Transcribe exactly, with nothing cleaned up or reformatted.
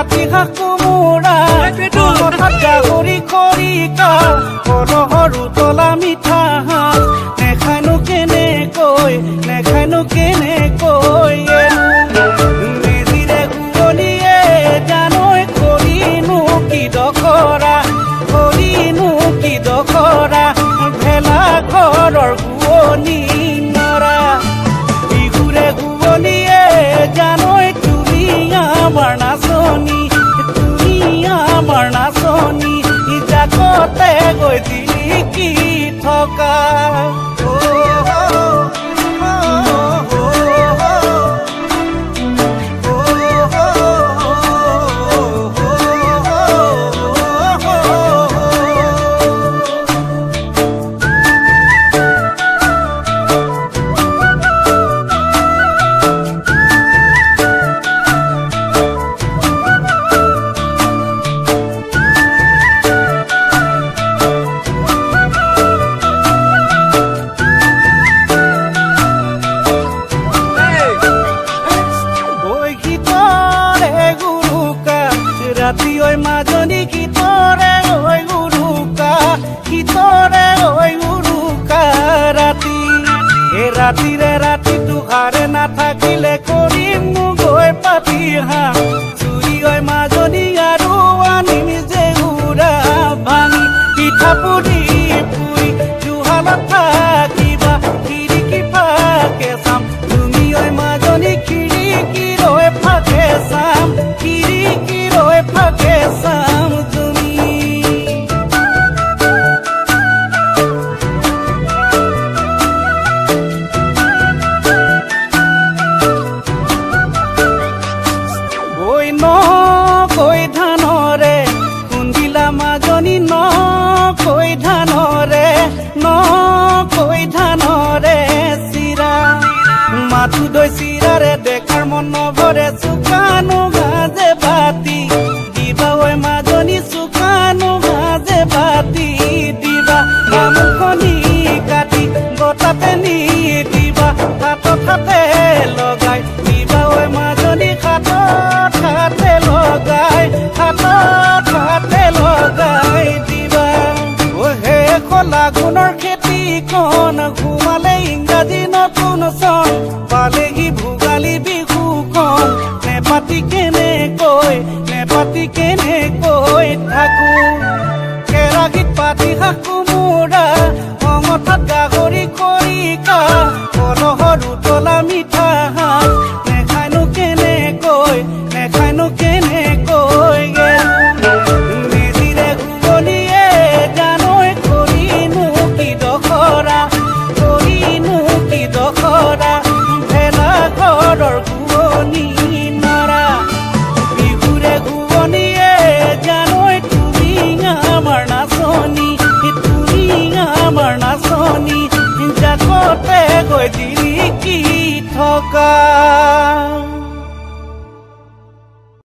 পাতি হাকুমুৰা কথাত গাহৰি খৰিকা কলহৰ উতলা মিঠা হাঁহ নেখানো কেনেকৈ নেখানো কেনেকৈ মেজিৰে ঘূৰণিয়ে জানৈ কৰিনো কি দখৰা কৰিনো কি দখৰা ভেলাঘৰৰ ঘূৰণি নৰা বিহুৰে ঘূৰণিয়ে জানৈ তুমি আমাৰ নাচনি তুমি আমাৰ নাচনি জাকতে গৈ দিলি কি থকা ৰাতি ঐ মাজনী কিতৰে ঐ উৰুকা কিতৰে ঐ উৰুকা ৰাতি এ ৰাতিৰে ৰাতি দুহাৰে নাথাকিলে কৰিম গৈ পাতি হা চুৰি ঐ মাজনী আৰু আনিম যে উৰা ভাঙি পিঠা পুৰি পুৰি জুহালত থাকিবা খিৰিকী ফাকে চাম তুমি ঐ মাজনী খিৰিকী ৰৈ ফাকে চাম খিৰিকী ফাকে চাম তুমি ঐ ন কৈ ধানৰে খুন্দিলা মাজনী ন কৈ ধানৰে ন কৈ ধানৰে চিৰা মাথো দৈ চিৰাৰে দেখাৰ মন নভৰে চুকানো গাজে বাতি দিবা ঐ মাজনী চুকানো গাজে বাতি দিবা গামুখনি কাটি বতাতে নি দিবা হাতত হাতে লগাই দিবা ঐ মাজনী হাতত হাতে লগাই হাতত হাতে লগাই দিবা ঐ হে কলা গুণৰ খেতিখন ঘুমালে ইংৰাজী নতুন চন পালেহি ভোগালী বিহুখন নেপাতি কেনেকৈ নেপাতি কেনেকৈ থাকো কেৰাহীত পাতি হাকুমুৰা অঙঠাত গাহৰি খৰিকা কলহৰ উতলা মিঠা হাঁহ নেখানো কেনেকৈ নেখানো কেনেকৈ মেজিৰে ঘূৰণিয়ে জানৈ কৰিনো কি দখৰা কৰিনো কি দখৰা ভেলাঘৰৰ ঘূৰণি নৰা বিহুৰে ঘূৰণিয়ে জানৈ তুমি আমাৰ নাচনি তুমি আমাৰ নাচনি জাকতে গৈ দিলি কি থকা